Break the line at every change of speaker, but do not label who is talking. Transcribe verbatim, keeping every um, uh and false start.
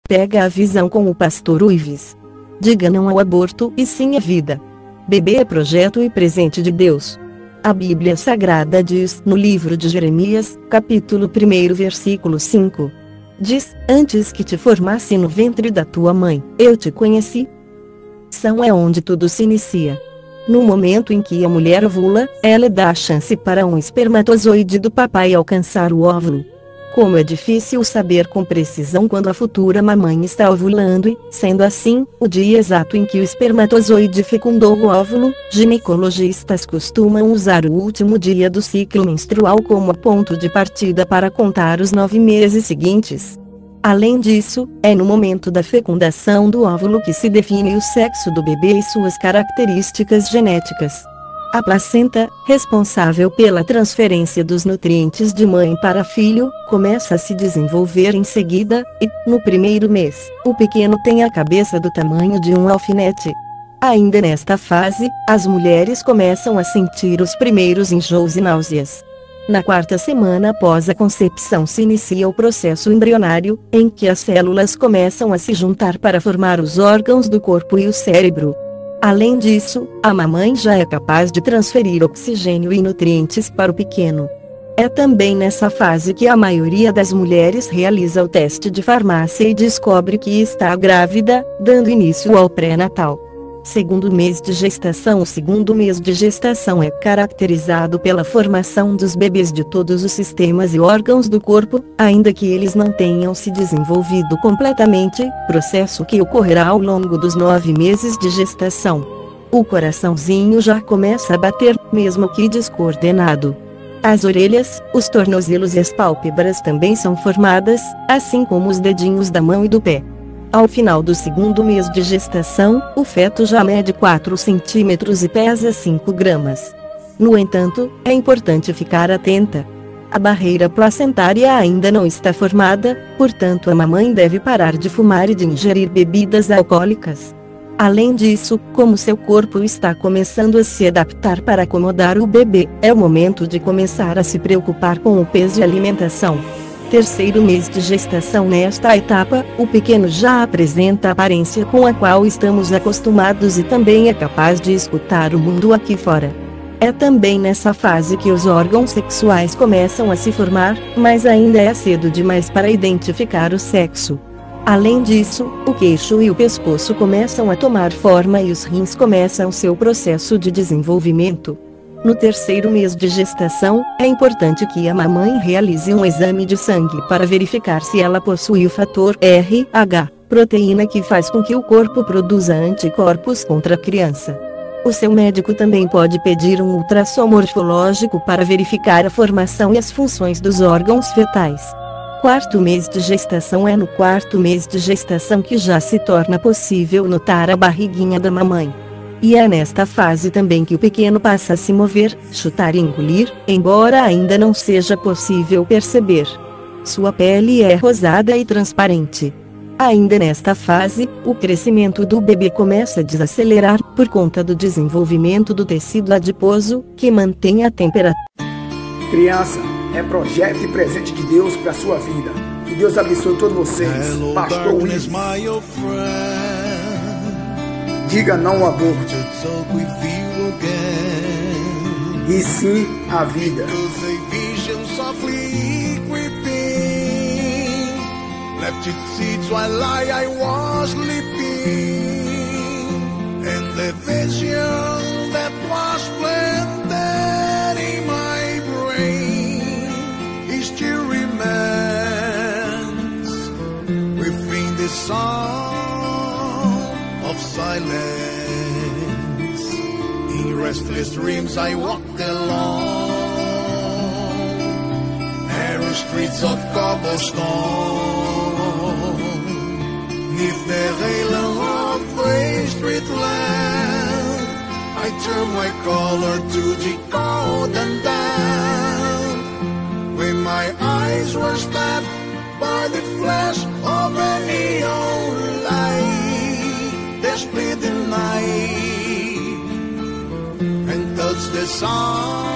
Pega a visão com o pastor Uives. Diga não ao aborto e sim à vida. Bebê é projeto e presente de Deus. A Bíblia Sagrada diz no livro de Jeremias, capítulo um, versículo cinco. Diz, antes que te formasse no ventre da tua mãe, eu te conheci. São é onde tudo se inicia. No momento em que a mulher ovula, ela dá a chance para um espermatozoide do papai alcançar o óvulo. Como é difícil saber com precisão quando a futura mamãe está ovulando e, sendo assim, o dia exato em que o espermatozoide fecundou o óvulo, ginecologistas costumam usar o último dia do ciclo menstrual como ponto de partida para contar os nove meses seguintes. Além disso, é no momento da fecundação do óvulo que se define o sexo do bebê e suas características genéticas. A placenta, responsável pela transferência dos nutrientes de mãe para filho, começa a se desenvolver em seguida, e, no primeiro mês, o pequeno tem a cabeça do tamanho de um alfinete. Ainda nesta fase, as mulheres começam a sentir os primeiros enjoos e náuseas. Na quarta semana após a concepção se inicia o processo embrionário, em que as células começam a se juntar para formar os órgãos do corpo e o cérebro. Além disso, a mamãe já é capaz de transferir oxigênio e nutrientes para o pequeno. É também nessa fase que a maioria das mulheres realiza o teste de farmácia e descobre que está grávida, dando início ao pré-natal. Segundo mês de gestação. O segundo mês de gestação é caracterizado pela formação dos bebês de todos os sistemas e órgãos do corpo, ainda que eles não tenham se desenvolvido completamente, processo que ocorrerá ao longo dos nove meses de gestação. O coraçãozinho já começa a bater, mesmo que descoordenado. As orelhas, os tornozelos e as pálpebras também são formadas, assim como os dedinhos da mão e do pé. Ao final do segundo mês de gestação, o feto já mede quatro centímetros e pesa cinco gramas. No entanto, é importante ficar atenta. A barreira placentária ainda não está formada, portanto a mamãe deve parar de fumar e de ingerir bebidas alcoólicas. Além disso, como seu corpo está começando a se adaptar para acomodar o bebê, é o momento de começar a se preocupar com o peso e alimentação. Terceiro mês de gestação. Nesta etapa, o pequeno já apresenta a aparência com a qual estamos acostumados e também é capaz de escutar o mundo aqui fora. É também nessa fase que os órgãos sexuais começam a se formar, mas ainda é cedo demais para identificar o sexo. Além disso, o queixo e o pescoço começam a tomar forma e os rins começam seu processo de desenvolvimento. No terceiro mês de gestação, é importante que a mamãe realize um exame de sangue para verificar se ela possui o fator R H, proteína que faz com que o corpo produza anticorpos contra a criança. O seu médico também pode pedir um ultrassom morfológico para verificar a formação e as funções dos órgãos fetais. Quarto mês de gestação. É no quarto mês de gestação que já se torna possível notar a barriguinha da mamãe. E é nesta fase também que o pequeno passa a se mover, chutar e engolir, embora ainda não seja possível perceber. Sua pele é rosada e transparente. Ainda nesta fase, o crescimento do bebê começa a desacelerar por conta do desenvolvimento do tecido adiposo, que mantém a temperatura.
Criança, é projeto e presente de Deus para a sua vida. Que Deus abençoe todos vocês.
Hello,
Pastor Willis. Diga não ao aborto. E sim à vida.
Left its seeds while I, I was sleeping, and the vision that was planted in my brain, it still remains within the song of silence. In restless dreams I walked along narrow streets of cobblestone. Neath the halo of a street lamp, I turn my collar to the cold and damp. When my eyes were stabbed by the flash of a neon light, they split the night and touched the sun